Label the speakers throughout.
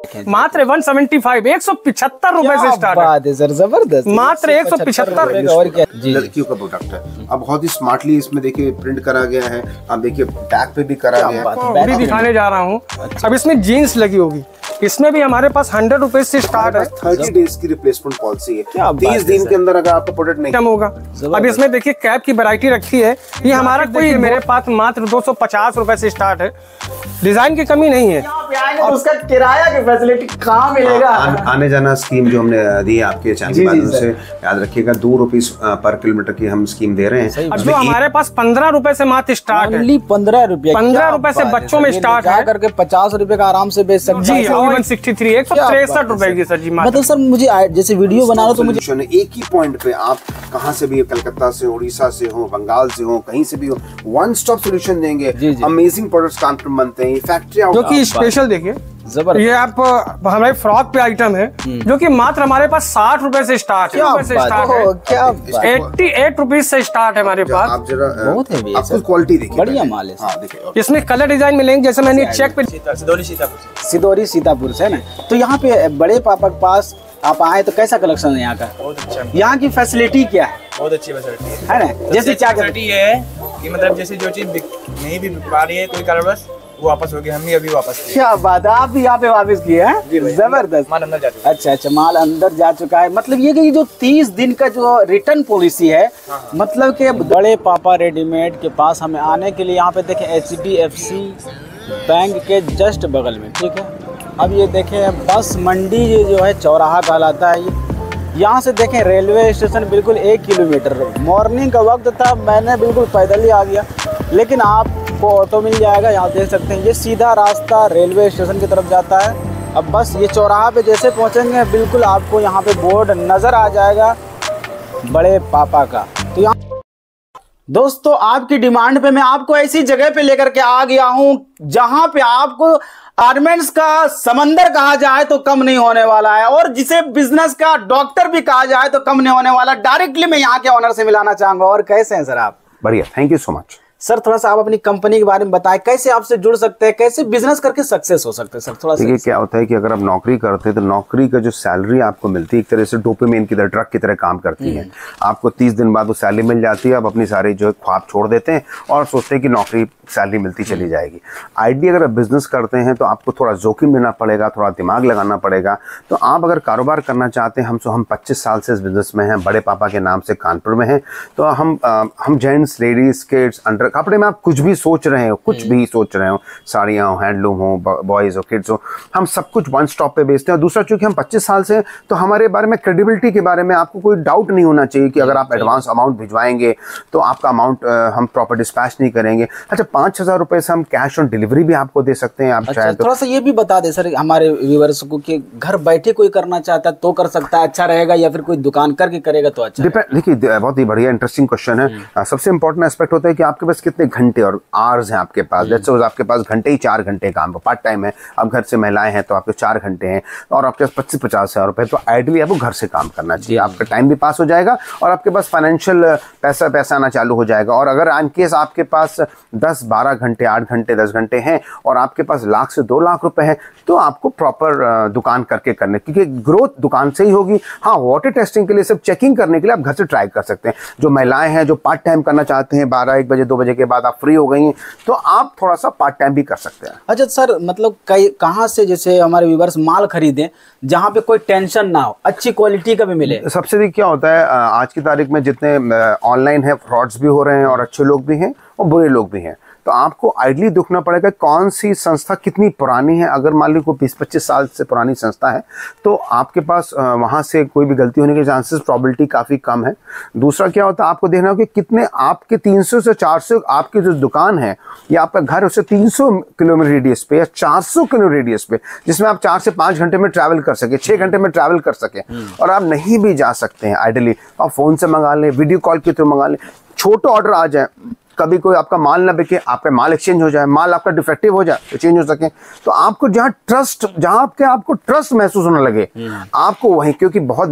Speaker 1: मात्र 175, 175 रुपए से स्टार्ट
Speaker 2: है सर, जबरदस्त,
Speaker 1: मात्र 175।
Speaker 2: और क्या
Speaker 3: लड़कियों का प्रोडक्ट है। अब बहुत ही स्मार्टली इसमें देखिए प्रिंट करा गया है। आप देखिए बैक पे भी करा गया है।
Speaker 1: भी दिखाने जा रहा हूँ। अब इसमें जीन्स लगी होगी, इसमें भी हमारे पास 100 रुपए से स्टार्ट है।
Speaker 3: 30 डेज की रिप्लेसमेंट पॉलिसी है। 30 दिन के अंदर अगर आपका प्रोडक्ट नहीं
Speaker 1: होगा। अब इसमें देखिए कैप की वैरायटी रखी है। ये हमारा कोई, मेरे पास मात्र 250 रुपए से स्टार्ट है। डिजाइन की कमी नहीं है।
Speaker 2: तो उसका किराया की फैसिलिटी कहाँ मिलेगा?
Speaker 3: आने जाना स्कीम जो हमने दी है आपके चैनल के माध्यम से, याद रखिएगा 2 रुपीज पर किलोमीटर की हम स्कीम दे रहे हैं।
Speaker 1: अब जो हमारे पास 15 रुपए से मात्र स्टार्ट है।
Speaker 2: 15 रुपए,
Speaker 1: 15 रुपए से बच्चों में स्टार्ट है
Speaker 2: करके 50 रुपए का आराम से बेच सकते हैं।
Speaker 1: 163, 163 रुपए की सर जी।
Speaker 2: मतलब सर मुझे जैसे वीडियो बना रहा तो मुझे
Speaker 3: एक ही पॉइंट पे, आप कहाँ से भी, कलकत्ता से, उड़ीसा से हो, बंगाल से हो, कहीं से भी हो, वन स्टॉप सोल्यूशन देंगे। अमेजिंग प्रोडक्ट्स कानपुर में बनते हैं। ये फैक्ट्री
Speaker 1: जो कि स्पेशल देखिए, ये आप हमारे फ्रॉक पे आइटम है जो कि मात्र हमारे पास 60 रुपए से स्टार्ट है। 88 रुपीज से स्टार्ट है हमारे पास।
Speaker 3: आप जरा
Speaker 2: बहुत है,
Speaker 3: आपको क्वालिटी देखिए,
Speaker 2: बढ़िया माल है।
Speaker 3: हाँ, देखिए
Speaker 1: इसमें कलर डिजाइन मिलेंगे, जैसे मैंने चेक पे
Speaker 2: सिदौरी सीतापुर से ना, तो यहाँ पे बड़े पापा के पास आप आए तो कैसा कलेक्शन है यहाँ का?
Speaker 4: बहुत अच्छा।
Speaker 2: यहाँ की फैसिलिटी क्या है?
Speaker 4: बहुत अच्छी फैसिलिटी
Speaker 2: है ना, जैसे क्या
Speaker 4: फैसिलिटी है कि मतलब जैसे जो चीज नहीं भी बिक पा रही है कोई कारणवश, वो वापस होगी। हम भी अभी वापस किए।
Speaker 2: क्या बात है, आप भी यहाँ पे वापस किए हैं? जबरदस्त।
Speaker 4: माल अंदर जा चुका है।
Speaker 2: अच्छा, माल अंदर जा चुका है। मतलब ये कि जो 30 दिन का जो रिटर्न पॉलिसी है, मतलब कि बड़े पापा रेडीमेड के पास हमें आने के लिए यहाँ पे देखें HDFC बैंक के जस्ट बगल में, ठीक है। अब ये देखें बस मंडी जो है चौराहा कहलाता है। ये यहाँ से देखें रेलवे स्टेशन बिल्कुल 1 किलोमीटर। मॉर्निंग का वक्त था, मैंने बिल्कुल पैदल ही आ गया, लेकिन आपको ऑटो मिल जाएगा। यहाँ देख सकते हैं ये सीधा रास्ता रेलवे स्टेशन की तरफ जाता है। अब बस ये चौराहा पे जैसे पहुँचेंगे बिल्कुल आपको यहाँ पे बोर्ड नज़र आ जाएगा बड़े पापा का। तो यहाँ दोस्तों आपकी डिमांड पे मैं आपको ऐसी जगह पे लेकर के आ गया हूँ जहाँ पे आपको गारमेंट्स का समंदर कहा जाए तो कम नहीं होने वाला है, और जिसे बिजनेस का डॉक्टर भी कहा जाए तो कम नहीं होने वाला। डायरेक्टली मैं यहाँ के ऑनर से मिलाना चाहूंगा। और कैसे हैं सर आप?
Speaker 3: बढ़िया, thank you so much.
Speaker 2: Sir थोड़ा सा आप अपनी कंपनी के बारे में बताएं, कैसे आपसे जुड़ सकते हैं, कैसे बिजनेस करके सक्सेस हो सकते हैं सर? थोड़ा
Speaker 3: देखिए क्या होता है कि अगर आप नौकरी करते हैं तो नौकरी का जो सैलरी आपको मिलती है एक तरह से डोपामाइन की तरह, ड्रग की तरह काम करती है। आपको 30 दिन बाद वो सैलरी मिल जाती है, आप अपनी सारी जो है ख्वाब छोड़ देते हैं और सोचते हैं कि नौकरी सैलरी मिलती चली जाएगी। आइडिया अगर आप बिजनेस करते हैं तो आपको थोड़ा जोखिम लेना पड़ेगा, थोड़ा दिमाग लगाना पड़ेगा। तो आप अगर कारोबार करना चाहते हैं, हम 25 साल से इस बिजनेस में हैं, बड़े पापा के नाम से कानपुर में हैं। तो हम जेंट्स, लेडीज, किड्स, अंडर कपड़े में आप कुछ भी सोच रहे हो, कुछ भी सोच रहे हो, साड़ियाँ हो, हैंडलूम हो, बॉयज़ हो, किड्स हो, हम सब कुछ वन स्टॉप पे बेचते हैं। और दूसरा चूंकि हम 25 साल से, तो हमारे बारे में क्रेडिबिलिटी के बारे में आपको कोई डाउट नहीं होना चाहिए कि अगर आप एडवांस अमाउंट भिजवाएंगे तो आपका अमाउंट हम प्रॉपर डिस्पैच नहीं करेंगे। अच्छा, 5,000 रुपए से हम कैश ऑन डिलीवरी भी आपको दे सकते हैं। आप चाहे तो
Speaker 2: थोड़ा सा ये भी बता दे सर हमारे व्यूअर्स को कि घर बैठे कोई करना चाहता है तो कर सकता है, अच्छा रहेगा, या फिर कोई दुकान करके करेगा तो अच्छा?
Speaker 3: देखिए बहुत ही बढ़िया इंटरेस्टिंग क्वेश्चन है। सबसे इंपॉर्टेंट एस्पेक्ट होता है कि आपके पास कितने घंटे और आवर्स हैं आपके पास। लेट्स सपोज आपके पास घंटे ही 4 घंटे काम, पार्ट टाइम है, आप घर से महिलाएं हैं तो आपके 4 घंटे हैं और आपके पास 25-50 हज़ार रुपए, तो आइडियली आपको घर से काम करना चाहिए। आपका टाइम भी पास हो जाएगा और आपके पास फाइनेंशियल पैसा आना चालू हो जाएगा। और अगर इन केस आपके पास 10-12 घंटे, 8 घंटे, 10 घंटे हैं और आपके पास 1 लाख से 2 लाख रुपए हैं, तो आपको प्रॉपर दुकान करके करने, क्योंकि ग्रोथ दुकान से ही होगी। हाँ, वाटर टेस्टिंग के लिए, सब चेकिंग करने के लिए आप घर से ट्राई कर सकते हैं। जो महिलाएं हैं जो पार्ट टाइम करना चाहते हैं, 12-1 बजे 2 बजे के बाद आप फ्री हो गई हैं, तो आप थोड़ा सा पार्ट टाइम भी कर सकते हैं।
Speaker 2: अच्छा सर, मतलब कहाँ से जैसे हमारे व्यूअर्स माल खरीदें जहाँ पे कोई टेंशन ना हो, अच्छी क्वालिटी का भी मिले?
Speaker 3: सबसे अधिक क्या होता है आज की तारीख में जितने ऑनलाइन है, फ्रॉड्स भी हो रहे हैं और अच्छे लोग भी हैं और बुरे लोग भी हैं। तो आपको आइडली देखना पड़ेगा कौन सी संस्था कितनी पुरानी है। अगर मान लीजिए कोई 20-25 साल से पुरानी संस्था है तो आपके पास वहाँ से कोई भी गलती होने के चांसेस, प्रोबेबिलिटी काफ़ी कम है। दूसरा क्या होता है, आपको देखना होगा कि कितने आपके 300 से 400 आपकी जो दुकान है या आपका घर उससे 300 किलोमीटर रेडियस पे या 400 किलोमीटर रेडियस पे, जिसमें आप 4 से 5 घंटे में ट्रैवल कर सके, 6 घंटे में ट्रैवल कर सके। और आप नहीं भी जा सकते हैं आइडली, आप फ़ोन से मंगा लें, वीडियो कॉल के थ्रू मंगा लें, छोटा ऑर्डर आ जाए, कभी कोई आपका माल ना बिके, आपका माल एक्सचेंज हो जाए, माल आपका डिफेक्टिव हो जाए तो चेंज हो सके। तो आपको जहाँ आपको ट्रस्ट महसूस होने लगे, आपको वहीं, क्योंकि बहुत मीठी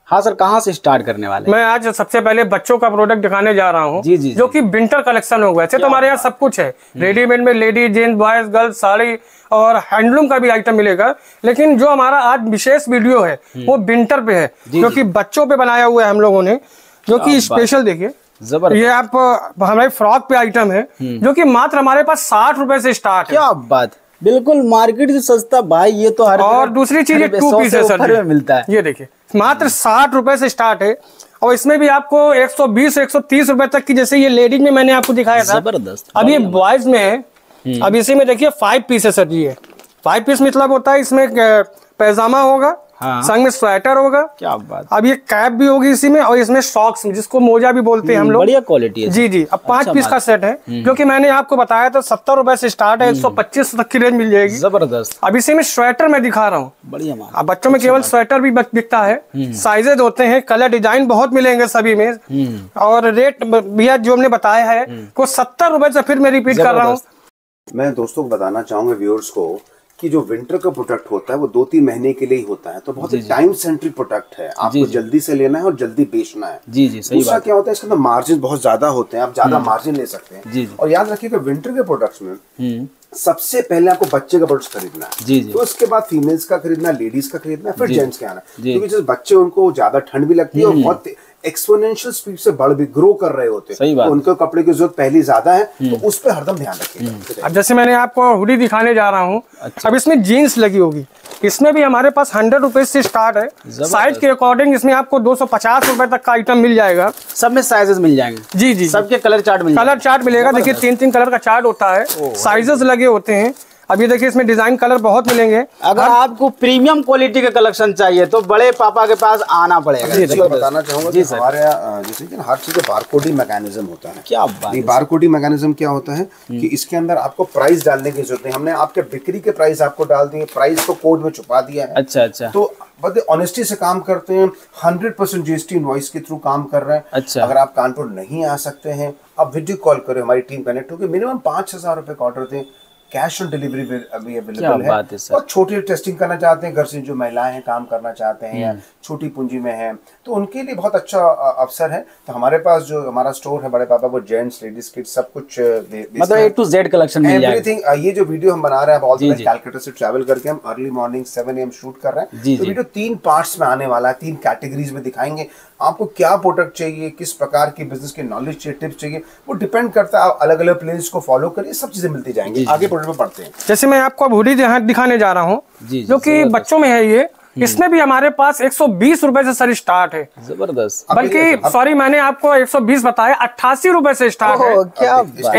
Speaker 2: हाँ सर, कहाँ से स्टार्ट करने वाले?
Speaker 1: मैं आज सबसे पहले बच्चों का प्रोडक्ट दिखाने जा रहा हूँ,
Speaker 2: जी, जी,
Speaker 1: जो कि विंटर कलेक्शन होगा। ऐसे तो हमारे यहाँ सब कुछ है, रेडीमेड में ladies, gents, boys, girls, sari और हैंडलूम का भी आइटम मिलेगा। लेकिन जो हमारा आज विशेष वीडियो है वो विंटर पे है, जो कि बच्चों पे बनाया हुआ है हम लोगों ने, जो कि स्पेशल देखिए
Speaker 2: जबरदस्त।
Speaker 1: ये आप हमारे फ्रॉक पे आइटम है, जो कि मात्र हमारे पास 60 रुपए से स्टार्ट है।
Speaker 2: क्या बात, बिल्कुल मार्केट से सस्ता भाई, ये तो हर
Speaker 1: और दूसरी चीज ये 2 पीस है सर,
Speaker 2: मिलता है।
Speaker 1: ये देखिए मात्र 60 रुपए से स्टार्ट है, और इसमें भी आपको 120 130 रुपए तक की, जैसे ये लेडीज में मैंने आपको दिखाया था,
Speaker 2: जबरदस्त।
Speaker 1: अब ये बॉयज में है। अब इसी में देखिए 5 पीस है सर जी। ये 5 पीस मतलब होता है इसमें पैजामा होगा,
Speaker 2: हाँ।
Speaker 1: संग में स्वेटर होगा।
Speaker 2: क्या बात।
Speaker 1: अब ये कैप भी होगी इसी में, और इसमें सॉक्स जिसको मोजा भी बोलते हैं हम लोग,
Speaker 2: बढ़िया क्वालिटी है
Speaker 1: जी जी। अब 5 पीस का सेट है, जो कि मैंने आपको बताया था 70 रुपए से स्टार्ट है, 125 तक की रेंज मिल जाएगी।
Speaker 2: जबरदस्त।
Speaker 1: अब इसी में स्वेटर मैं दिखा रहा हूँ,
Speaker 2: बढ़िया माल।
Speaker 1: अब बच्चों में केवल स्वेटर भी बिकता है, साइजेज होते हैं, कलर डिजाइन बहुत मिलेंगे सभी में, और रेट भैया जो हमने बताया है को 70 रुपए से फिर मैं रिपीट कर रहा हूँ।
Speaker 3: मैं दोस्तों को बताना चाहूंगा व्यूअर्स को कि जो विंटर का प्रोडक्ट होता है वो 2-3 महीने के लिए ही होता है, तो बहुत ही टाइम सेंट्रिक प्रोडक्ट है, आपको जल्दी से लेना है और जल्दी बेचना है।
Speaker 2: जी जी, सही
Speaker 3: दूसरा क्या होता है, इसके अंदर मार्जिन बहुत ज्यादा होते हैं, आप ज्यादा मार्जिन ले सकते हैं।
Speaker 2: जी।
Speaker 3: और याद रखिएगा विंटर के प्रोडक्ट्स में सबसे पहले आपको बच्चे का प्रोडक्ट खरीदना है,
Speaker 2: जी जी।
Speaker 3: तो उसके बाद फीमेल्स का खरीदना, लेडीज का खरीदना, फिर जेंट्स का आना, क्योंकि जैसे बच्चे उनको ज्यादा ठंड भी लगती है और बहुत एक्सपोनेंशियल स्पीड से बढ़ भी ग्रो कर रहे होते हैं, तो उनको कपड़े की जरूरत पहले ज्यादा है, तो उस पर हरदम ध्यान रखिएगा।
Speaker 1: अब जैसे मैंने आपको हुडी दिखाने जा रहा हूँ, अब इसमें जीन्स लगी होगी, इसमें भी हमारे पास 100 रुपए से स्टार्ट है। साइज के अकॉर्डिंग इसमें आपको 250 रुपए तक का आइटम मिल जाएगा,
Speaker 2: सब में साइजेस मिल जाएंगे।
Speaker 1: जी जी,
Speaker 2: सबके कलर चार्ट
Speaker 1: मिलेगा। देखिए 3-3 कलर का चार्ट होता है, साइजेस लगे होते हैं। अब ये देखिए इसमें डिजाइन कलर बहुत मिलेंगे।
Speaker 2: अगर आपको प्रीमियम क्वालिटी का कलेक्शन चाहिए तो बड़े पापा के पास आना पड़ेगा।
Speaker 3: मैं बताना चाहूंगा कि हमारे जैसे कि हर चीज का बारकोडिंग मैकेनिज्म होता है।
Speaker 2: क्या बात है।
Speaker 3: बारकोडिंग मैकेनिज्म क्या होता है कि इसके अंदर आपको प्राइस डालने की जरूरत नहीं, हमने आपके बिक्री के प्राइस आपको डाल दिए, प्राइस को कोड में छुपा दिया है।
Speaker 2: अच्छा अच्छा,
Speaker 3: तो बड़े ऑनेस्टी से काम करते हैं, 100% जीएसटी इनवॉइस के थ्रू काम कर रहे हैं।
Speaker 2: अच्छा।
Speaker 3: अगर आप कानपुर नहीं आ सकते हैं, आप वीडियो कॉल करें, हमारी टीम कनेक्ट होगी, मिनिमम 5,000 रुपए का ऑर्डर दें, कैश ऑन डिलीवरी अभी अवेलेबल है। और छोटी टेस्टिंग करना चाहते हैं, घर से जो महिलाएं हैं काम करना चाहते हैं या छोटी पूंजी में हैं, तो उनके लिए बहुत अच्छा अवसर है। तो हमारे पास जो हमारा स्टोर है बड़े पापा, वो जेंट्स, लेडीज, किड्स सब कुछ
Speaker 2: मतलब A to Z कलेक्शन मिल जाएगा।
Speaker 3: एवरीथिंग। ये जो वीडियो हम बना रहे हैं ऑल द वे कैलकाटा से ट्रैवल करके, हम अर्ली मॉर्निंग 7 AM शूट कर रहे हैं। तो वीडियो 3 पार्ट्स में आने वाला है, 3 कैटेगरीज में दिखाएंगे आपको क्या प्रोडक्ट चाहिए, किस प्रकार की बिजनेस की नॉलेज चाहिए, टिप्स चाहिए, वो डिपेंड करता है। आप अलग अलग प्लेलिस्ट को फॉलो करिए, सब चीजें मिलती जाएंगी। आगे प्रोडक्ट में पढ़ते हैं।
Speaker 1: जैसे मैं आपको अब हुडी दिखाने जा रहा हूँ, जो कि बच्चों में है ये, इसमें भी हमारे पास 120 रुपए से सर स्टार्ट है।
Speaker 2: जबरदस्त।
Speaker 1: बल्कि सॉरी मैंने आपको 120 बताया, 88 रुपए से स्टार्ट है।
Speaker 2: क्या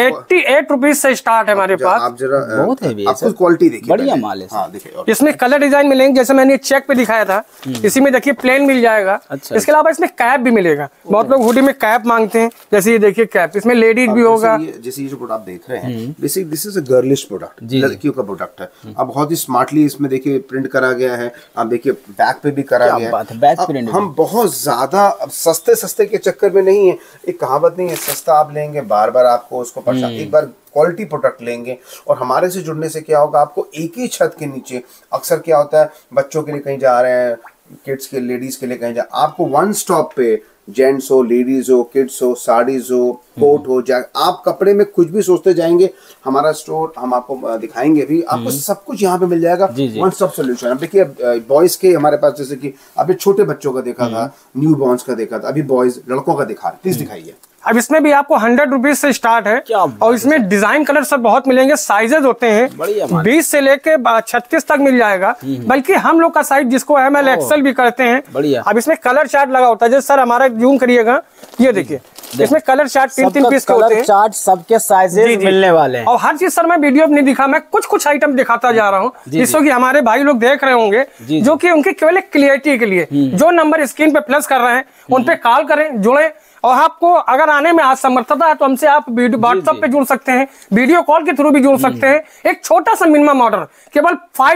Speaker 1: 88 रुपीज से स्टार्ट है हमारे पास।
Speaker 3: आप जरा
Speaker 2: बहुत है
Speaker 3: आपको क्वालिटी देखिए,
Speaker 2: बढ़िया माल है।
Speaker 3: हाँ, देखिए
Speaker 1: इसमें कलर डिजाइन मिलेंगे, जैसे मैंने चेक पे दिखाया था, इसी में देखिए प्लेन मिल जाएगा। इसके अलावा इसमें कैप भी मिलेगा, बहुत लोग हुडी में कैप मांगते हैं, जैसे ये देखिए कैप, इसमें लेडीज भी होगा।
Speaker 3: जैसे ये जो प्रोडक्ट आप देख रहे हैं, basic this is a girlish product, लड़कियों का प्रोडक्ट है। अब बहुत ही स्मार्टली इसमें देखिए प्रिंट करा गया है, आप देखिए बैक पे भी करा गया है। हम बहुत ज्यादा सस्ते के चक्कर में नहीं है, एक कहावत नहीं है, सस्ता आप लेंगे बार बार आपको उसको परेशान, एक बार क्वालिटी प्रोडक्ट लेंगे। और हमारे से जुड़ने से क्या होगा, आपको एक ही छत के नीचे, अक्सर क्या होता है बच्चों के लिए कहीं जा रहे हैं, किड्स के, लेडीज के लिए कहीं जा, आपको वन स्टॉप पे जेंट्स हो, लेडीज हो, किड्स हो, साड़ीज हो, कोट हो, आप कपड़े में कुछ भी सोचते जाएंगे, हमारा स्टोर हम आपको दिखाएंगे भी, आपको सब कुछ यहाँ पे मिल जाएगा। One stop solution. अब देखिए बॉयज के हमारे पास, जैसे कि अभी छोटे बच्चों का देखा था, न्यू बॉर्न्स का देखा था, अभी बॉयज लड़कों का दिखा रहे, प्लीज दिखाइए।
Speaker 1: अब इसमें भी आपको 100 रुपीज से स्टार्ट है, और इसमें डिजाइन कलर सब बहुत मिलेंगे, साइजेस होते हैं 20 से लेके 36 तक मिल जाएगा। बल्कि हम लोग का साइज जिसको ML XL भी करते हैं। अब इसमें कलर चार्ट लगा होता है, जैसे सर हमारा जूम करिएगा, ये देखिए इसमें कलर चार्ट 3-3 पीस के होते हैं,
Speaker 2: चार्ट सबके साइजेस मिलने वाले हैं।
Speaker 1: और हर चीज सर मैं वीडियो नहीं दिखा, मैं कुछ आइटम दिखाता जा रहा हूँ, जिसको कि हमारे भाई लोग देख रहे होंगे, जो कि उनकी केवल क्लियरिटी के लिए जो नंबर स्क्रीन पे प्लस कर रहे हैं उन पे कॉल करें, जुड़े। और आपको अगर आने में आज समर्थता है तो हमसे आप व्हाट्सएप पे जुड़ सकते हैं, वीडियो कॉल के थ्रू भी जुड़ सकते हैं। एक छोटा सा मिनिमम ऑर्डर केवल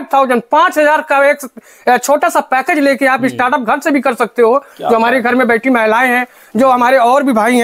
Speaker 1: 5,000 का एक छोटा सा पैकेज लेके आप स्टार्टअप घर से भी कर सकते हो। जो हमारे घर में बैठी महिलाएं हैं, जो हमारे और भी भाई हैं,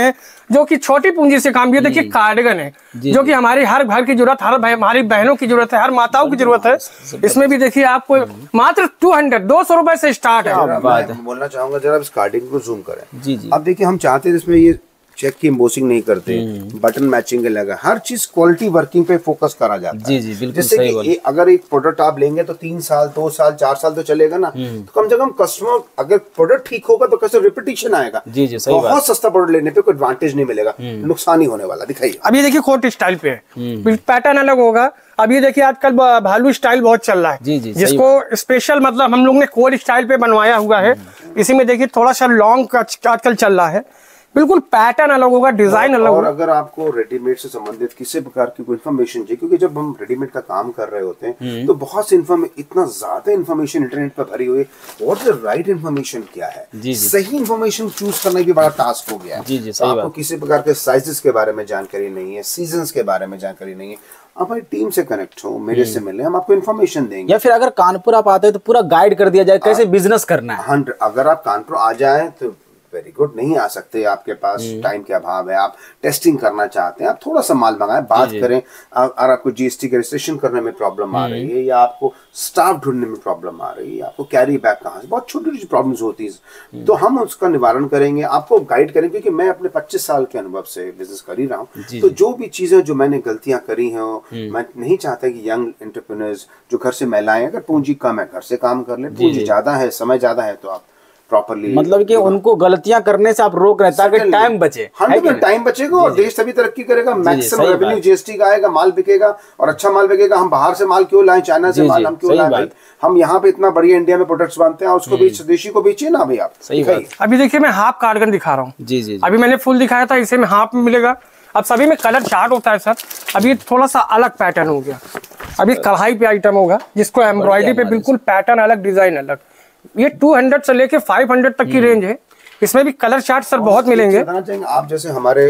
Speaker 1: जो कि छोटी पूंजी से काम, ये देखिए कार्डिगन है जो कि हमारी हर घर की जरूरत, हमारी बहनों की जरूरत है, हर माताओं की जरूरत है। इसमें भी देखिए आपको मात्र 200 रुपए से स्टार्ट है।
Speaker 3: मैं बोलना चाहूंगा जरा इस कार्डिगन को जूम करें। जी जी। अब देखिए हम चाहते हैं इसमें ये चेक की एम्बोसिंग नहीं करते, बटन मैचिंग के लगा, हर चीज क्वालिटी वर्किंग पे फोकस करा जाता है।
Speaker 2: जी जी बिल्कुल
Speaker 3: जैसे कि अगर एक प्रोडक्ट आप लेंगे तो 3 साल 2 साल 4 साल तो चलेगा ना, तो कम से कम कस्टमर अगर प्रोडक्ट ठीक होगा तो कैसे रिपीटेशन आएगा।
Speaker 2: जी जी सही बात।
Speaker 3: बहुत सस्ता प्रोडक्ट लेने पे कोई एडवांटेज नहीं मिलेगा, नुकसान ही होने वाला। दिखाइए
Speaker 1: अब ये देखिए कोट स्टाइल पे है, पैटर्न अलग होगा। अब ये देखिए आजकल भालू स्टाइल बहुत चल रहा है,
Speaker 2: जी जी
Speaker 1: जिसको स्पेशल मतलब हम लोग ने कोट स्टाइल पे बनवाया हुआ है। इसी में देखिए थोड़ा सा लॉन्ग आजकल चल रहा है, बिल्कुल पैटर्न अलग होगा, डिजाइन अलग होगा।
Speaker 3: और अगर आपको रेडीमेड से संबंधित किसी प्रकार की कोई इन्फॉर्मेशन चाहिए, क्योंकि जब हम रेडीमेड का काम कर रहे होते हैं तो बहुत सी इतना ज्यादा इन्फॉर्मेशन इंटरनेट पर भरी हुई है, व्हाट द राइट इन्फॉर्मेशन क्या है, सही इन्फॉर्मेशन चूज करना भी बड़ा टास्क हो गया है। आपको किसी प्रकार के साइजेस के बारे में जानकारी नहीं है, सीजन्स के बारे में जानकारी नहीं है, हमारी टीम से कनेक्ट हो, मेरे से मिले, हम आपको इन्फॉर्मेशन देंगे।
Speaker 2: या फिर अगर कानपुर आप आते हैं तो पूरा गाइड कर दिया जाए कैसे बिजनेस करना है।
Speaker 3: अगर आप कानपुर आ जाए तो वेरी गुड, नहीं आ सकते, आपके पास टाइम के अभाव है, आप टेस्टिंग करना चाहते हैं, आप थोड़ा सा माल मंगाएं, बात करें। और आपको जीएसटी के रजिस्ट्रेशन करने में प्रॉब्लम आ रही है, या आपको स्टाफ ढूंढने में प्रॉब्लम आ रही है, आपको कैरी बैग कहाँ से, बहुत छोटी छोटी प्रॉब्लम्स होती है, तो हम उसका निवारण करेंगे, आपको गाइड करेंगे। क्योंकि मैं अपने 25 साल के अनुभव से बिजनेस कर ही रहा हूँ, तो जो भी चीजें जो मैंने गलतियां करी हैं, मैं नहीं चाहता कि यंग एंटरप्रेन्योर्स जो घर से महिलाएं, अगर पूंजी कम है घर से काम कर ले, पूंजी ज्यादा है समय ज्यादा है तो आप प्रॉपर्ली,
Speaker 2: मतलब कि उनको गलतियां करने से आप रोक रहे ताकि टाइम बचे।
Speaker 3: टाइम बचेगा और देश तभी तरक्की करेगा, मैक्सिमम रेवेन्यू जीएसटी का आएगा, माल बिकेगा और अच्छा माल बिकेगा। हम बाहर से माल क्यों लाएं, चाइना से माल हम क्यों लाएं, हम यहाँ पे इतना बढ़िया इंडिया में प्रोडक्ट्स बनते हैं, उसको भी स्वदेशी को बेचिए ना भाई आप।
Speaker 2: सही बात।
Speaker 1: अभी देखिए मैं हाफ कार्डिगन दिखा रहा हूँ।
Speaker 2: जी जी।
Speaker 1: अभी मैंने फुल दिखाया था, इसे में हाफ में मिलेगा। अब सभी में कलर चार्ट होता है सर, अभी थोड़ा सा अलग पैटर्न हो गया। अभी कढ़ाई पे आइटम होगा जिसको एम्ब्रॉयडरी पे बिल्कुल पैटर्न अलग, डिजाइन अलग। ये 200 से लेके 500 तक की रेंज है। इसमें भी कलर चार्ट सर बहुत मिलेंगे।
Speaker 3: आप जैसे हमारे,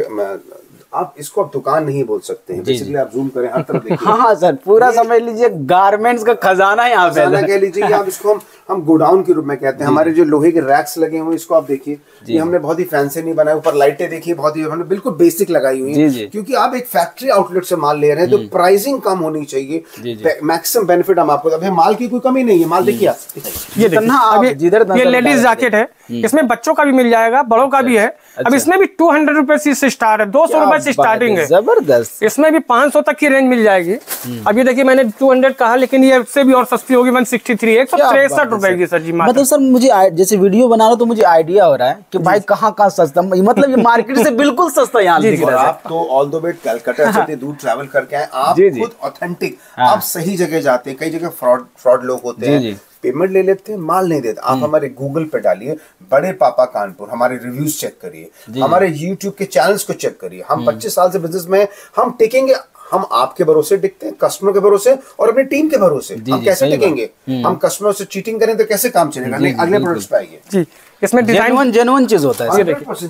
Speaker 3: आप इसको आप दुकान नहीं बोल सकते हैं, बेसिकली आप जूम करें हर तरफ देखिए।
Speaker 2: हाँ सर, पूरा समझ लीजिए गारमेंट्स का खजाना है यहाँ पे,
Speaker 3: कह लीजिए। आप इसको हम गोडाउन के रूप में कहते हैं। हमारे जो लोहे के रैक्स लगे हुए, इसको आप देखिए, ये हमने बहुत ही फैंसी नहीं बनाया। ऊपर लाइटें देखिए, बहुत ही हमने बिल्कुल बेसिक लगाई हुई है, क्योंकि आप एक फैक्ट्री आउटलेट से माल ले रहे हैं तो प्राइसिंग कम होनी चाहिए, मैक्सिमम बेनिफिट हम आपको। अभी माल की कोई कमी नहीं है, माल देखिए आप।
Speaker 1: ये देखिए, ये लेडीज जैकेट है, इसमें बच्चों का भी मिल जाएगा, बड़ों का भी है। अब इसमें भी 200 रुपए से स्टार्ट है, 200 रुपए से स्टार्टिंग है।
Speaker 2: जबरदस्त।
Speaker 1: इसमें भी 500 तक की रेंज मिल जाएगी। अब ये देखिए मैंने 200 कहा, लेकिन ये इससे भी और सस्ती होगी, 163, 163 रुपए की सर जी।
Speaker 2: मतलब सर मुझे जैसे वीडियो बना रहा तो मुझे आइडिया हो रहा है कि भाई कहाँ सस्ता, मतलब ये मार्केट से बिल्कुल सस्ता यहाँ दिख रहा है।
Speaker 3: आप तो ऑल द वे कलकत्ता से दूर ट्रैवल करके आए, आप खुद ऑथेंटिक, आप सही जगह जाते हैं। कई जगह फ्रॉड लोग होते हैं, पेमेंट ले लेते हैं, माल नहीं देते। आप हमारे गूगल पे डालिए बड़े पापा कानपुर, हमारे रिव्यूज चेक करिए, हमारे यूट्यूब के चैनल्स को चेक करिए। हम 25 साल से बिजनेस में, हम टिकेंगे, हम आपके भरोसे टिकते हैं, कस्टमर के भरोसे और अपनी टीम के भरोसे। हम कैसे टिकेंगे? हम कस्टमर से चीटिंग करें तो कैसे काम चलेगा? अगले प्रोडक्ट्स पे आइए जी।
Speaker 1: इसमें डिजाइन
Speaker 2: जेन्युइन चीज होता है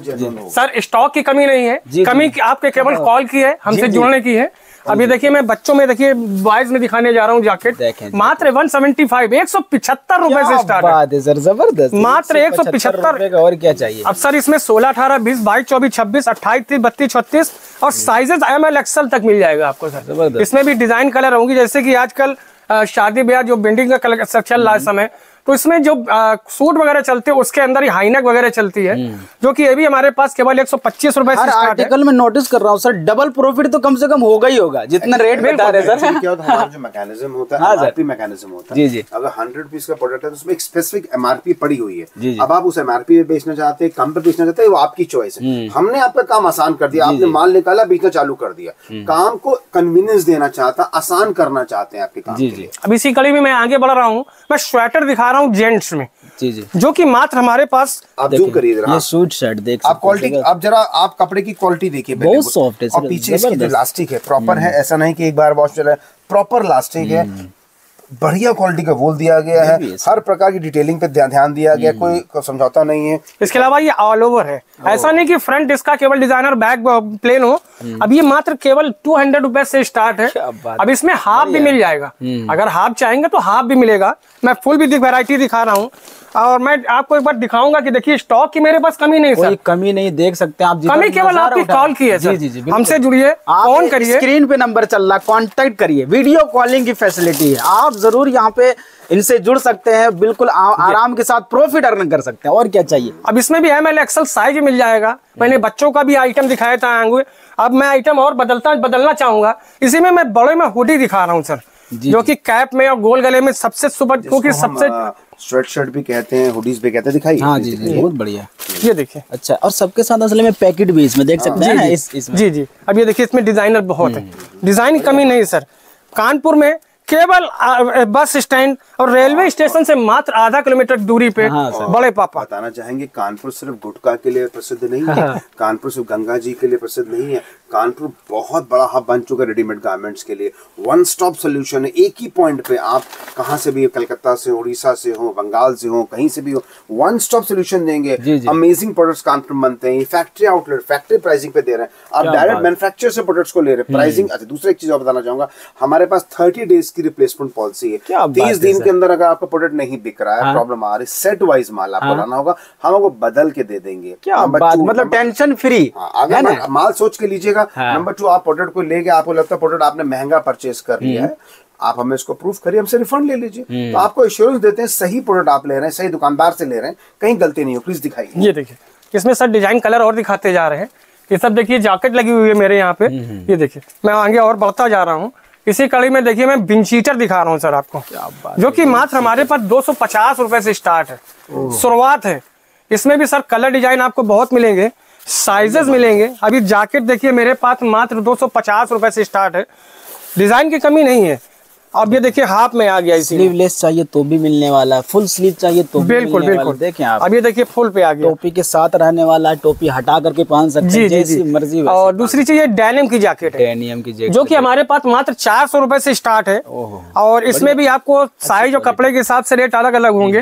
Speaker 1: सर, स्टॉक की कमी नहीं है, कमी आपके केवल कॉल की है, हमसे जुड़ने की है। अभी देखिए मैं बच्चों में, देखिए बॉयज में दिखाने जा रहा हूँ जैकेट, मात्र 175, 175 रुपए से स्टार्ट है सर।
Speaker 2: जबरदस्त,
Speaker 1: मात्र 175।
Speaker 2: और क्या चाहिए?
Speaker 1: अब सर इसमें 16, 18, 20, 22, 24, 26, 28, 30, 32, 36 और साइजेस ML XL तक मिल जाएगा आपको सर। इसमें भी डिजाइन कलर होंगी, जैसे कि आजकल शादी ब्याह जो बिल्डिंग का कलर चल रहा है समय, तो इसमें जो सूट वगैरह चलते हैं उसके अंदर ही हाईनेक वगैरह चलती है, जो कि ये भी हमारे पास केवल 125 रुपए से स्टार्ट है।
Speaker 2: आर्टिकल में नोटिस कर रहा हूँ सर, डबल प्रॉफिट तो कम से कम होगा ही होगा जितना रेट बता रहे सर।
Speaker 3: क्या होता है, हमारा जो मैकेनिज्म होता है, एमआरपी मैकेनिज्म होता है। जी। अगर 100 पीस का प्रोडक्ट है तो उसमें एक स्पेसिफिक एमआरपी पड़ी हुई है। अब आप उस एमआरपी पे बेचना चाहते हैं, कम पे बेचना चाहते हैं, वो आपकी चॉइस है। हमने आपका काम आसान कर दिया, आपने माल निकाला, बेचना चालू कर दिया। काम को कन्वीनियंस देना चाहता, आसान करना चाहते हैं आपके काम के लिए।
Speaker 1: अब इसी कड़ी में मैं आगे बढ़ रहा हूँ, मैं स्वेटर दिखा रहा हूँ जेंट्स में, जो कि मात्र हमारे पास,
Speaker 3: आप जूम करिए जरा,
Speaker 2: ये सूट शर्ट देख
Speaker 3: आप क्वालिटी, आप जरा आप कपड़े की क्वालिटी देखिए,
Speaker 2: बहुत सॉफ्ट है
Speaker 3: और पीछे इसकी जो लास्टिक है प्रॉपर है, ऐसा नहीं कि एक बार वॉश चला है, प्रॉपर लास्टिक है, बढ़िया क्वालिटी का वोल दिया गया है, हर प्रकार की डिटेलिंग पे ध्यान दिया गया, कोई समझौता नहीं है।
Speaker 1: इसके अलावा ये ऑल ओवर है, ऐसा नहीं कि फ्रंट इसका केवल डिजाइनर बैक प्लेन हो। अब ये मात्र केवल 200 रुपए से स्टार्ट है। अब इसमें हाफ भी मिल जाएगा, अगर हाफ चाहेंगे तो हाफ भी मिलेगा। मैं फुल भी वैरायटी दिखा रहा हूँ। और मैं आपको एक बार दिखाऊंगा कि देखिए स्टॉक की मेरे पास कमी नहीं सर,
Speaker 2: कोई कमी नहीं, देख सकते हैं आप।
Speaker 1: कमी केवल आपकी कॉल की है सर।
Speaker 2: जी जी,
Speaker 1: हमसे जुड़िए, फोन करिए,
Speaker 2: स्क्रीन पे नंबर चल रहा, कांटेक्ट करिए। वीडियो कॉलिंग की फैसिलिटी है, आप जरूर यहाँ पे इनसे जुड़ सकते हैं, बिल्कुल आराम के साथ प्रॉफिट अर्न कर सकते हैं। और क्या चाहिए?
Speaker 1: अब इसमें भी ML XL साइज मिल जाएगा। मैंने बच्चों का भी आइटम दिखाया था आंगू, अब मैं आइटम और बदलना चाहूंगा। इसी में मैं बड़े में हुडी दिखा रहा हूँ सर, जो कि कैप में और गोल गले में सबसे सुपर, क्योंकि सबसे
Speaker 3: स्वेट शर्ट भी कहते हैं, हुडीज भी कहते हैं। दिखाइए।
Speaker 2: हाँ जी जी, बहुत बढ़िया।
Speaker 1: ये देखिए।
Speaker 2: अच्छा, और सबके साथ असल में पैकेट भी इसमें देख सकते हैं ना, इसमें।
Speaker 1: जी जी, अब ये देखिए, इसमें डिजाइनर बहुत है, डिजाइन की कमी नहीं सर। कानपुर में केवल बस स्टैंड और रेलवे स्टेशन से मात्र आधा किलोमीटर दूरी पे बड़े पापा।
Speaker 3: बताना चाहेंगे कानपुर सिर्फ गुटखा के लिए प्रसिद्ध नहीं है, कानपुर सिर्फ गंगा जी के लिए प्रसिद्ध नहीं है, कानपुर बहुत बड़ा हब बन चुका है रेडीमेड गारमेंट्स के लिए। वन स्टॉप सोल्यूशन है, एक ही पॉइंट पे आप कहाँ से भी, कलकत्ता से, उड़ीसा से हो, बंगाल से हो, कहीं से भी हो, वन स्टॉप सोल्यूशन देंगे। अमेजिंग प्रोडक्ट्स कानपुर में बनते हैं, फैक्ट्री आउटलेट, फैक्ट्री प्राइसिंग पे दे रहे हैं, आप डायरेक्ट मैन्युफैक्चरर से प्रोडक्ट्स को ले रहे हैं, प्राइसिंग। अच्छा, दूसरा एक चीज और बताना चाहूंगा, हमारे पास 30 डेज की रिप्लेसमेंट पॉलिसी है। 30 दिन के अंदर अगर आपका प्रोडक्ट नहीं बिक रहा है, प्रॉब्लम आ रही, सेट वाइज माल आपको लाना होगा, हम आपको बदल के दे देंगे।
Speaker 2: क्या बात, मतलब टेंशन फ्री।
Speaker 3: अगर माल सोच के लीजिएगा। नंबर 2, आप प्रोडक्ट को लेके आपको लगता है प्रोडक्ट आपने महंगा परचेज कर लिया है, आप हमें इसको प्रूफ करिए, हमसे रिफंड ले लीजिए। तो आपको एश्योरेंस देते हैं सही प्रोडक्ट आप ले रहे हैं, सही दुकानदार से ले रहे हैं, कहीं गलती नहीं हो। प्लीज दिखाइए।
Speaker 1: ये देखिए, इसमें सर डिजाइन कलर और दिखाते जा रहे हैं। ये सब देखिए, जैकेट लगी हुई है मेरे यहाँ पे। ये देखिए, मैं आगे और बढ़ता जा रहा हूँ। इसी कड़ी में देखिए, मैं विंचीटर दिखा रहा हूँ सर आपको, जो कि मात्र हमारे पास 250 रुपए से स्टार्ट है, शुरुआत है। इसमें भी सर कलर डिजाइन आपको बहुत मिलेंगे, साइजेस मिलेंगे। अभी जैकेट देखिए मेरे पास मात्र 250 रुपए से स्टार्ट है, डिजाइन की कमी नहीं है। अब ये देखिए, हाफ में आ गया,
Speaker 2: स्लीवलेस चाहिए तो भी मिलने वाला, फुल स्लीव चाहिए तो भी
Speaker 1: बिल्कुल
Speaker 2: मिलने
Speaker 1: बिल्कुल।
Speaker 2: वाला। देखें आप,
Speaker 1: अब ये देखिए फुल पे आ गया,
Speaker 2: टोपी के साथ रहने वाला, टोपी हटा करके पहन सकते हैं, जैसी मर्जी।
Speaker 1: और दूसरी चीज, ये डेनिम की जैकेट है,
Speaker 2: डेनिम की जैकेट,
Speaker 1: जो कि हमारे पास मात्र 400 रुपए से स्टार्ट है। और इसमें भी आपको साइज और कपड़े के हिसाब से रेट अलग अलग होंगे।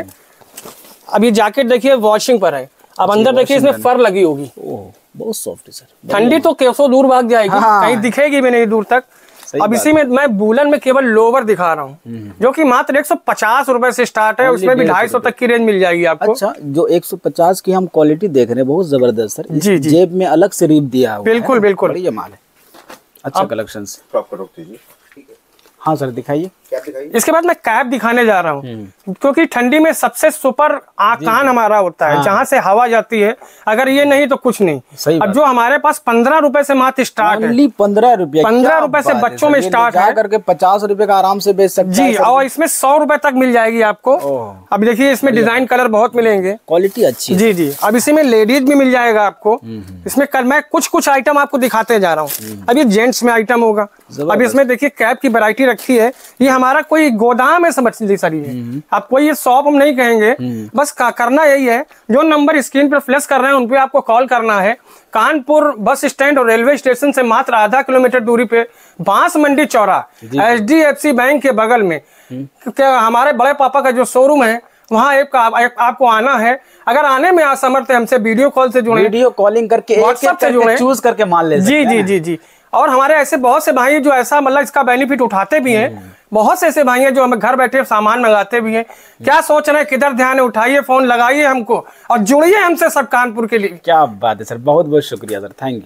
Speaker 1: अब ये जैकेट देखिए वॉशिंग पर है, अब अंदर देखिए इसमें फर लगी होगी,
Speaker 2: बहुत सॉफ्ट है सर।
Speaker 1: ठंडी तो कैसो दूर भाग जाएगी, कहीं दिखेगी भी नहीं दूर तक। अब इसी में मैं वूलन में केवल लोवर दिखा रहा हूँ, जो कि मात्र 150 रुपए से स्टार्ट है, उसमें भी 250 तक की रेंज मिल जाएगी आपको।
Speaker 2: अच्छा, जो 150 की हम क्वालिटी देख रहे हैं, बहुत जबरदस्त सर।
Speaker 1: जी जी,
Speaker 2: जेब में अलग से रिप दिया हुआ है।
Speaker 1: बिल्कुल बिल्कुल,
Speaker 2: ये माल है। अच्छा कलेक्शन।
Speaker 3: प्रॉपर रोक दीजिए।
Speaker 2: हाँ सर, दिखाइए।
Speaker 1: इसके बाद मैं कैप दिखाने जा रहा हूँ, क्योंकि ठंडी में सबसे सुपर कान हमारा होता है, जहाँ से हवा जाती है। अगर ये नहीं तो कुछ नहीं। अब जो हमारे पास 15 रुपए से मात्र स्टार्ट है,
Speaker 2: 15 रुपए,
Speaker 1: 15 रुपए से बच्चों में स्टार्ट है,
Speaker 2: करके 50 रुपए का आराम से बेच सकते हैं
Speaker 1: जी। और इसमें 100 रुपए तक मिल जाएगी आपको। अब देखिए, इसमें डिजाइन कलर बहुत मिलेंगे,
Speaker 2: क्वालिटी अच्छी है।
Speaker 1: जी जी। अब इसी में लेडीज भी मिल जाएगा आपको। इसमें कल मैं कुछ आपको दिखाते जा रहा हूँ। अब ये जेंट्स में आइटम होगा। अब इसमें देखिए कैप की वैरायटी रखी है, ये हमारा कोई गोदाम है समझ लीजिए सर। ये आप कोई ये शॉप हम नहीं कहेंगे, बस करना यही है, जो नंबर स्क्रीन पर फ्लैश कर रहे हैं उन पे आपको कॉल करना है। कानपुर बस स्टैंड और रेलवे स्टेशन से मात्र आधा किलोमीटर दूरी पे बांस मंडी चौरा HDFC बैंक के बगल में हमारे बड़े पापा का जो शोरूम है, वहाँ आपको आना है। अगर आने में असमर्थ है, हमसे वीडियो कॉल से जुड़े,
Speaker 2: वीडियो कॉलिंग करके,
Speaker 1: व्हाट्सएप से जुड़े,
Speaker 2: चूज करके माल ले सकते हैं।
Speaker 1: जी जी जी जी। और हमारे ऐसे बहुत से भाई जो ऐसा मतलब इसका बेनिफिट उठाते भी हैं। बहुत से ऐसे भाई हैं जो हमें घर बैठे सामान मंगाते भी हैं। क्या सोच रहे हैं, किधर ध्यान है, उठाइए फोन, लगाइए हमको और जुड़िए हमसे सब कानपुर के लिए।
Speaker 2: क्या बात है सर, बहुत बहुत शुक्रिया सर, थैंक यू।